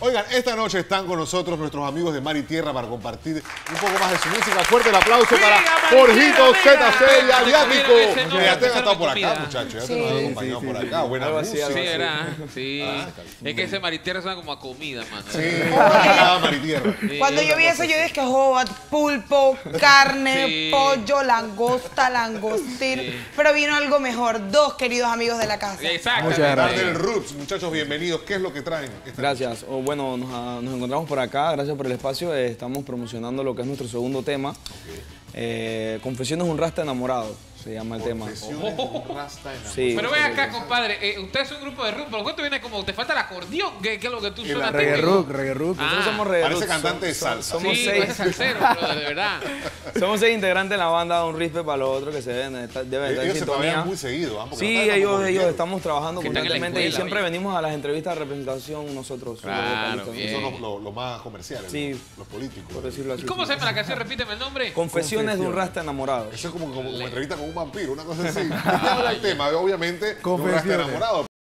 Oigan, esta noche están con nosotros nuestros amigos de Mar y Tierra para compartir un poco más de su música. Fuerte el aplauso para Jorgito ZC y Aliático. Ya te han estado por acá, muchachos. Ya te han acompañado por acá. Buena música. Sí, era. Sí. Es que ese Mar y Tierra suena como a comida, mano. Sí, Mar y Tierra. Cuando yo vi eso, yo dije, pulpo, carne, pollo, langosta, langostín. Pero vino algo mejor. Dos queridos amigos de la casa. Exacto. Muchas gracias. Del Roots, muchachos, bienvenidos. ¿Qué es lo que traen? Gracias. Bueno, nos encontramos por acá. Gracias por el espacio. Estamos promocionando lo que es nuestro segundo tema. Confesiones de un rasta enamorado. Se llama el tema. Sí. Pero ve acá, compadre. Usted es un grupo de rock. ¿Por qué te viene como te falta el acordeón? ¿Qué es lo que tú suenas? Reggae rock. Nosotros somos reggae Parece rock. cantante de salsa. Somos sí, seis. es salsero, pero de verdad. Somos 6 integrantes de la banda. Un respeto para los otros que se deben estar en Ellos se sintonía. trabajan muy seguido. Sí, ellos estamos trabajando Que están en la constantemente y escuela, siempre venimos a las entrevistas de representación nosotros. Claro, los bien. Son los más comerciales, Sí. los políticos. por decirlo así. ¿Cómo se llama la canción? Repíteme el nombre. Confesiones de un rasta enamorado. Eso es como entrevista con un vampiro, una cosa así. Ya habla el tema, obviamente, de un rasta enamorado.